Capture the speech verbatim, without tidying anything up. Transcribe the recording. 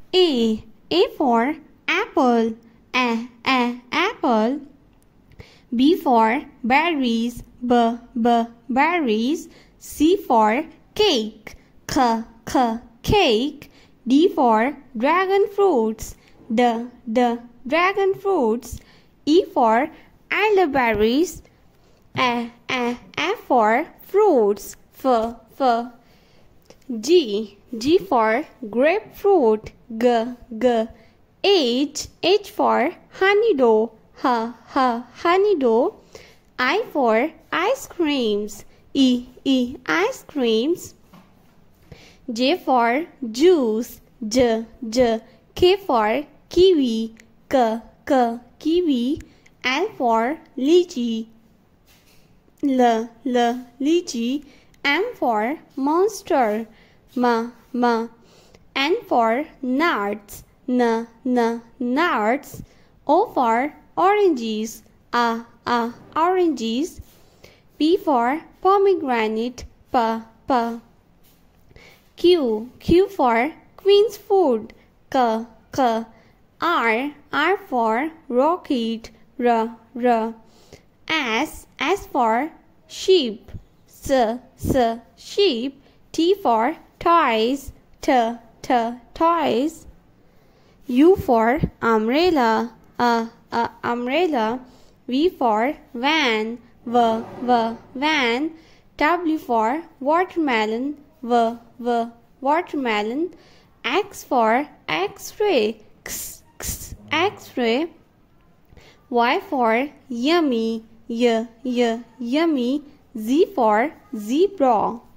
A. A for apple. A. A. Apple. B for berries. B. B. Berries. C for cake. C. C. Cake. D for dragon fruits. D. D. Dragon fruits. E for elderberries. A. A. F for fruits. F. F. G. G for grapefruit. G. G. H. H for honeydew. H. H. Honeydew. I for ice creams. E. E. Ice creams. J for juice. J. J. K for kiwi. K. K. Kiwi. L for lychee. L. L. Lychee. M for monster. M. M. N for nuts. N. N. Nuts. O for oranges. A. A. Oranges. P for pomegranate. P. P. Q. Q for queen's food. K. K. R. R for rocket. R. R. S. S for sheep. S. S. Sheep. T for toys. T. T. Toys. U for umbrella. A. A. Umbrella. V for van. V. V. Van. W for watermelon. V. V. Watermelon. X for X-ray. X. X. X-ray. Y for yummy. Y. Y. Yummy. Z for zebra.